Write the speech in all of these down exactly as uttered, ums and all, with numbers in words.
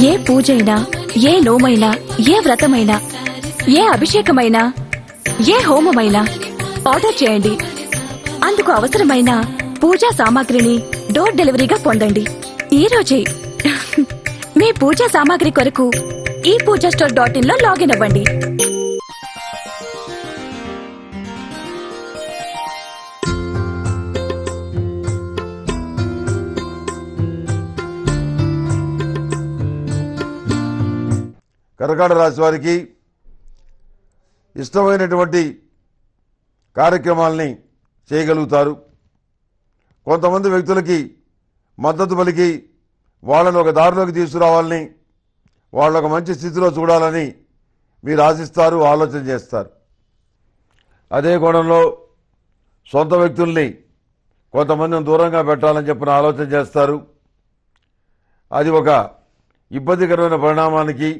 ఏ పూజైనా, ఏ నోమైనా, ఏ వ్రతమైనా, ఏ అభిషేకమైనా, ఏ హోమమైనా ఆర్డర్ చేయండి. అందుకు అవసరమైన పూజా సామాగ్రిని డోర్ డెలివరీగా పొందండి ఈ రోజే. మీ పూజా సామాగ్రి కొరకు ఈ పూజా స్టోర్ డాట్ ఇన్ లో లాగిన్ అవ్వండి. కర్కాటక రాశి వారికి ఇష్టమైనటువంటి కార్యక్రమాలని చేయగలుగుతారు. కొంతమంది వ్యక్తులకి మద్దతు పలికి వాళ్ళని ఒక దారిలోకి తీసుకురావాలని, వాళ్ళ ఒక మంచి స్థితిలో చూడాలని మీరు ఆశిస్తారు, ఆలోచన చేస్తారు. అదే కోణంలో సొంత వ్యక్తుల్ని కొంతమందిని దూరంగా పెట్టాలని చెప్పిన ఆలోచన చేస్తారు. అది ఒక ఇబ్బందికరమైన పరిణామానికి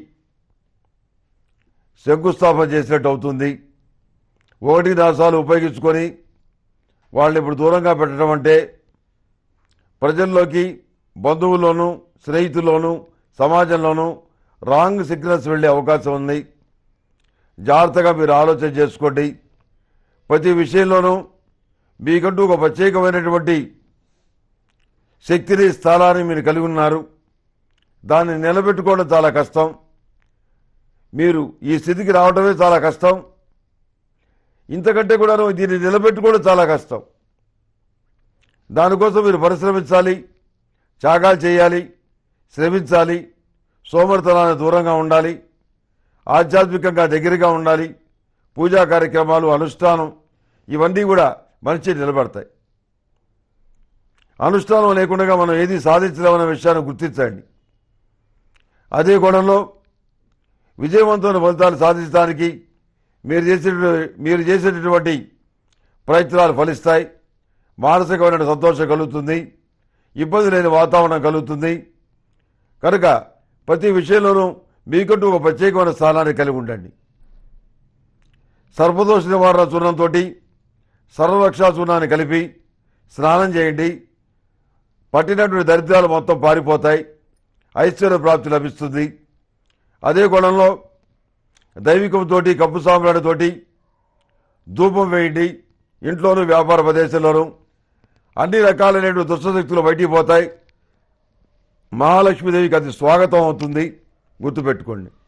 శంకుస్థాపన చేసినట్టు అవుతుంది. ఒకటి దాసాలు ఉపయోగించుకొని వాళ్ళని ఇప్పుడు దూరంగా పెట్టడం అంటే ప్రజల్లోకి, బంధువుల్లోనూ, స్నేహితుల్లోనూ, సమాజంలోనూ రాంగ్ సిగ్నల్స్ వెళ్ళే అవకాశం ఉంది. జాగ్రత్తగా మీరు ఆలోచన చేసుకోండి. ప్రతి విషయంలోనూ మీకంటూ ఒక ప్రత్యేకమైనటువంటి శక్తిని, స్థలాన్ని మీరు కలిగి ఉన్నారు. దాన్ని నిలబెట్టుకోవడం చాలా కష్టం. మీరు ఈ స్థితికి రావడమే చాలా కష్టం. ఇంతకంటే కూడా దీన్ని నిలబెట్టుకోవడం చాలా కష్టం. దానికోసం మీరు పరిశ్రమించాలి, త్యాగాలు చేయాలి, శ్రమించాలి, సోమరితనానికి దూరంగా ఉండాలి, ఆధ్యాత్మికంగా దగ్గరగా ఉండాలి. పూజా కార్యక్రమాలు, అనుష్ఠానం ఇవన్నీ కూడా మనిషి నిలబడతాయి. అనుష్ఠానం లేకుండా మనం ఏది సాధించలేమన్న విషయాన్ని గుర్తించండి. అదే కోణంలో విజయవంతమైన ఫలితాలు సాధించడానికి మీరు చేసే మీరు చేసేటటువంటి ప్రయత్నాలు ఫలిస్తాయి. మానసికమైన సంతోషం కలుగుతుంది, ఇబ్బంది లేని వాతావరణం కలుగుతుంది. కనుక ప్రతి విషయంలోనూ మీకంటూ ఒక ప్రత్యేకమైన స్థానాన్ని కలిగి ఉండండి. సర్పదోష నివారణ చూర్ణంతో సర్వరక్షా చూర్ణాన్ని కలిపి స్నానం చేయండి. పట్టినటువంటి దరిద్రాలు మొత్తం పారిపోతాయి, ఐశ్వర్య ప్రాప్తి లభిస్తుంది. అదే కోణంలో దైవికంతో, కప్పు సాంబ్రాణితోటి ధూపం వేయండి. ఇంట్లోనూ, వ్యాపార ప్రదేశంలోనూ అన్ని రకాలైన దుష్టశక్తులు బయటికి పోతాయి. మహాలక్ష్మీదేవికి అది స్వాగతం అవుతుంది, గుర్తుపెట్టుకోండి.